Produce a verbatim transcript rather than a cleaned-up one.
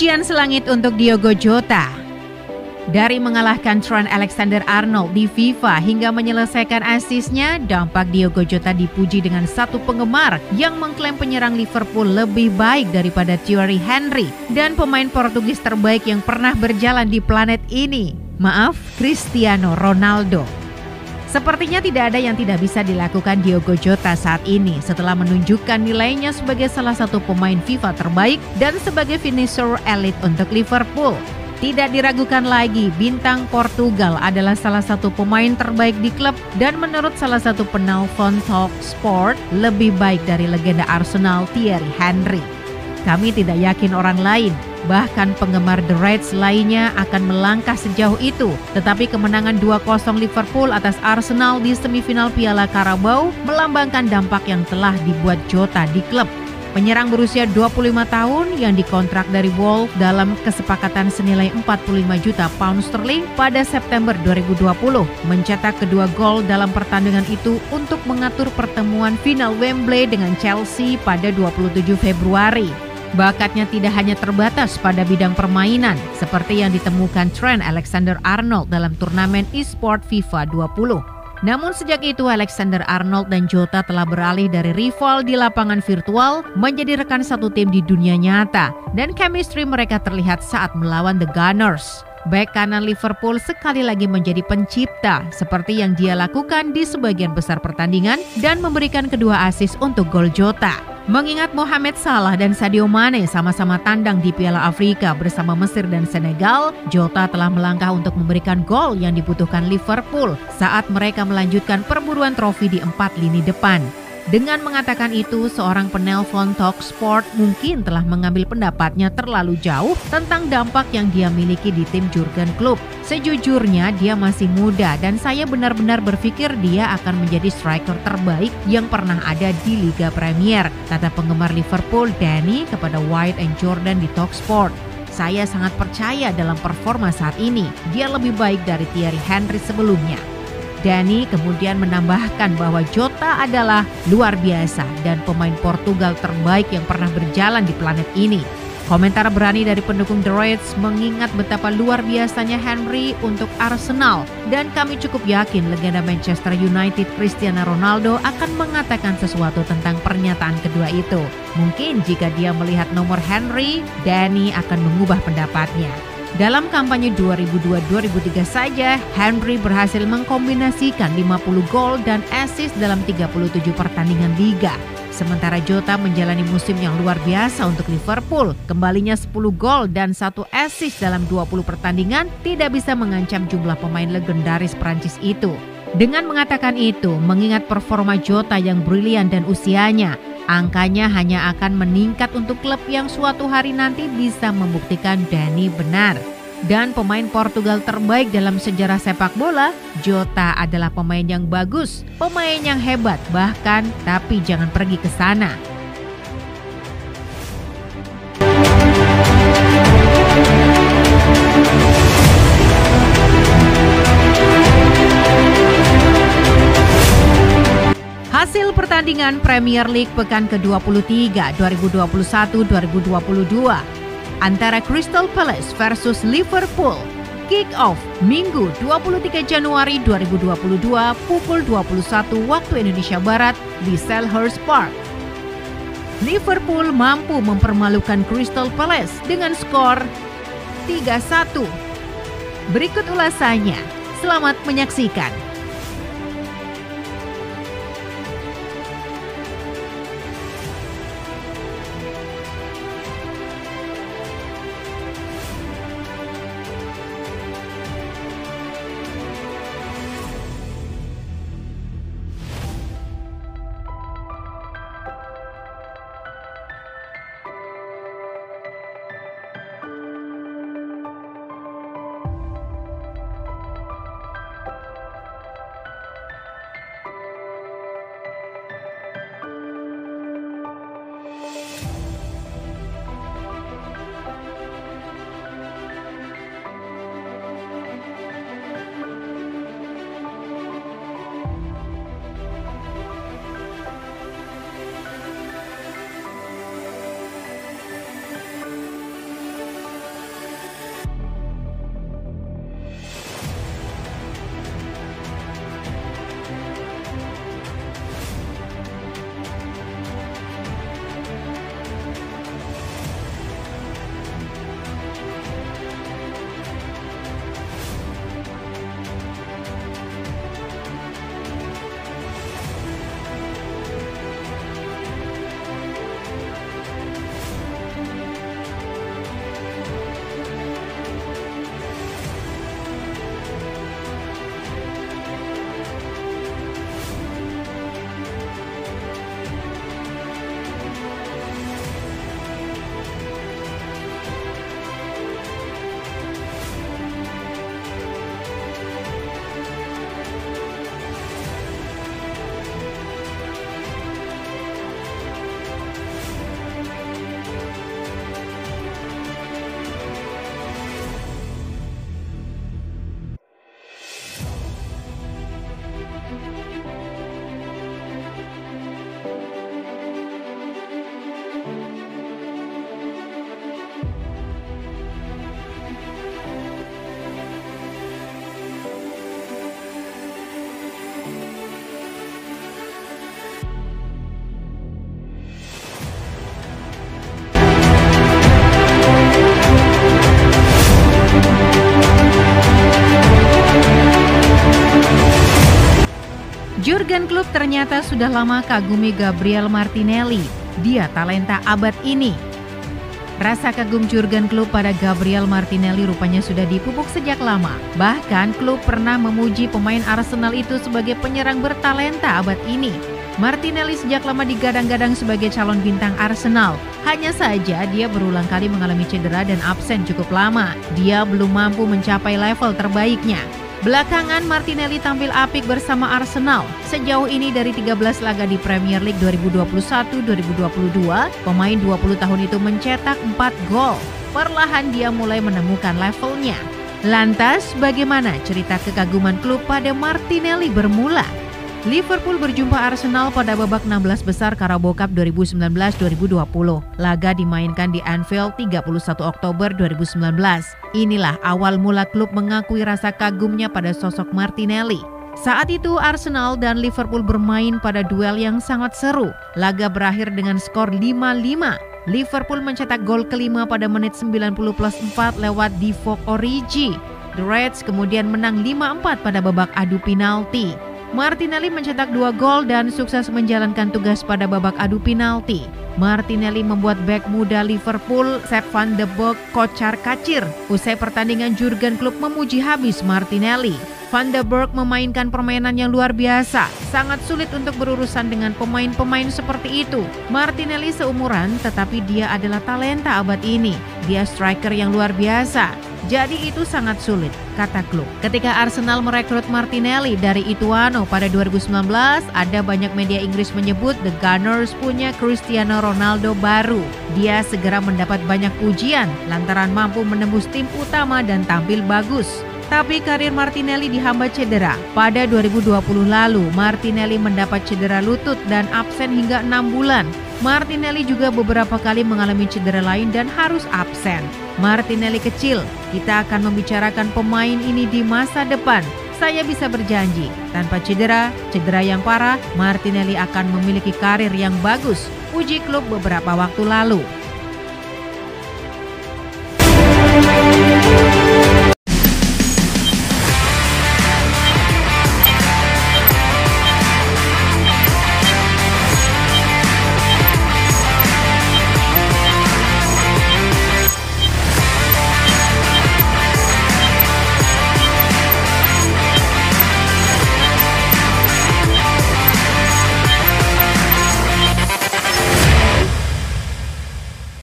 Pujian selangit untuk Diogo Jota. Dari mengalahkan Trent Alexander-Arnold di FIFA hingga menyelesaikan asisnya, dampak Diogo Jota dipuji dengan satu penggemar yang mengklaim penyerang Liverpool lebih baik daripada Thierry Henry dan pemain Portugis terbaik yang pernah berjalan di planet ini. Maaf, Cristiano Ronaldo. Sepertinya tidak ada yang tidak bisa dilakukan Diogo Jota saat ini setelah menunjukkan nilainya sebagai salah satu pemain FIFA terbaik dan sebagai finisher elite untuk Liverpool. Tidak diragukan lagi, bintang Portugal adalah salah satu pemain terbaik di klub dan menurut salah satu penelpon Talk Sport, lebih baik dari legenda Arsenal Thierry Henry. Kami tidak yakin orang lain, bahkan penggemar The Reds lainnya akan melangkah sejauh itu. Tetapi kemenangan dua kosong Liverpool atas Arsenal di semifinal Piala Carabao melambangkan dampak yang telah dibuat Jota di klub. Penyerang berusia dua puluh lima tahun yang dikontrak dari Wolves dalam kesepakatan senilai empat puluh lima juta pound sterling pada September dua ribu dua puluh mencetak kedua gol dalam pertandingan itu untuk mengatur pertemuan final Wembley dengan Chelsea pada dua puluh tujuh Februari. Bakatnya tidak hanya terbatas pada bidang permainan, seperti yang ditemukan Trent Alexander-Arnold dalam turnamen e-sport FIFA dua puluh. Namun sejak itu Alexander-Arnold dan Jota telah beralih dari rival di lapangan virtual menjadi rekan satu tim di dunia nyata, dan chemistry mereka terlihat saat melawan The Gunners. Bek kanan Liverpool sekali lagi menjadi pencipta seperti yang dia lakukan di sebagian besar pertandingan dan memberikan kedua asis untuk gol Jota. Mengingat Mohamed Salah dan Sadio Mane sama-sama tandang di Piala Afrika bersama Mesir dan Senegal, Jota telah melangkah untuk memberikan gol yang dibutuhkan Liverpool saat mereka melanjutkan perburuan trofi di empat lini depan. Dengan mengatakan itu, seorang penelpon Talk Sport mungkin telah mengambil pendapatnya terlalu jauh tentang dampak yang dia miliki di tim Jurgen Klopp. Sejujurnya dia masih muda dan saya benar-benar berpikir dia akan menjadi striker terbaik yang pernah ada di Liga Premier, kata penggemar Liverpool Danny kepada White and Jordan di Talk Sport. Saya sangat percaya dalam performa saat ini. Dia lebih baik dari Thierry Henry sebelumnya. Danny kemudian menambahkan bahwa Jota adalah luar biasa dan pemain Portugal terbaik yang pernah berjalan di planet ini. Komentar berani dari pendukung The Reds mengingat betapa luar biasanya Henry untuk Arsenal, dan kami cukup yakin legenda Manchester United Cristiano Ronaldo akan mengatakan sesuatu tentang pernyataan kedua itu. Mungkin jika dia melihat nomor Henry, Danny akan mengubah pendapatnya. Dalam kampanye dua ribu dua dua ribu tiga saja, Henry berhasil mengkombinasikan lima puluh gol dan assist dalam tiga puluh tujuh pertandingan liga. Sementara Jota menjalani musim yang luar biasa untuk Liverpool. Kembalinya sepuluh gol dan satu assist dalam dua puluh pertandingan tidak bisa mengancam jumlah pemain legendaris Prancis itu. Dengan mengatakan itu, mengingat performa Jota yang brilian dan usianya, angkanya hanya akan meningkat untuk klub yang suatu hari nanti bisa membuktikan Danny benar. Dan pemain Portugal terbaik dalam sejarah sepak bola, Jota adalah pemain yang bagus, pemain yang hebat bahkan, tapi jangan pergi ke sana. Hasil pertandingan Premier League pekan ke dua puluh tiga dua ribu dua puluh satu dua ribu dua puluh dua antara Crystal Palace versus Liverpool. Kick off Minggu dua puluh tiga Januari dua ribu dua puluh dua pukul dua puluh satu waktu Indonesia Barat di Selhurst Park. Liverpool mampu mempermalukan Crystal Palace dengan skor tiga satu. Berikut ulasannya. Selamat menyaksikan. klub ternyata sudah lama kagumi Gabriel Martinelli. Dia talenta abad ini. Rasa kagum Jurgen Klopp pada Gabriel Martinelli rupanya sudah dipupuk sejak lama. Bahkan Klopp pernah memuji pemain Arsenal itu sebagai penyerang bertalenta abad ini. Martinelli sejak lama digadang-gadang sebagai calon bintang Arsenal. Hanya saja dia berulang kali mengalami cedera dan absen cukup lama. Dia belum mampu mencapai level terbaiknya. Belakangan Martinelli tampil apik bersama Arsenal. Sejauh ini dari tiga belas laga di Premier League dua ribu dua puluh satu dua ribu dua puluh dua, pemain dua puluh tahun itu mencetak empat gol. Perlahan dia mulai menemukan levelnya. Lantas bagaimana cerita kekaguman klub pada Martinelli bermula? Liverpool berjumpa Arsenal pada babak enam belas besar Carabao Cup dua ribu sembilan belas dua ribu dua puluh. Laga dimainkan di Anfield tiga puluh satu Oktober dua ribu sembilan belas. Inilah awal mula klub mengakui rasa kagumnya pada sosok Martinelli. Saat itu Arsenal dan Liverpool bermain pada duel yang sangat seru. Laga berakhir dengan skor lima lima. Liverpool mencetak gol kelima pada menit sembilan puluh plus empat lewat Divock Origi. The Reds kemudian menang lima empat pada babak adu penalti. Martinelli mencetak dua gol dan sukses menjalankan tugas pada babak adu penalti. Martinelli membuat bek muda Liverpool, Sepp van de Beek, kocar-kacir. Usai pertandingan, Jurgen Klopp memuji habis Martinelli. Van de Beek memainkan permainan yang luar biasa. Sangat sulit untuk berurusan dengan pemain-pemain seperti itu. Martinelli seumuran, tetapi dia adalah talenta abad ini. Dia striker yang luar biasa. Jadi itu sangat sulit, kata Klopp. Ketika Arsenal merekrut Martinelli dari Ituano pada dua ribu sembilan belas, ada banyak media Inggris menyebut The Gunners punya Cristiano Ronaldo baru. Dia segera mendapat banyak pujian lantaran mampu menembus tim utama dan tampil bagus. Tapi karir Martinelli dihambat cedera. Pada dua ribu dua puluh lalu, Martinelli mendapat cedera lutut dan absen hingga enam bulan. Martinelli juga beberapa kali mengalami cedera lain dan harus absen. Martinelli kecil, kita akan membicarakan pemain ini di masa depan. Saya bisa berjanji, tanpa cedera, cedera yang parah, Martinelli akan memiliki karir yang bagus, uji klub beberapa waktu lalu.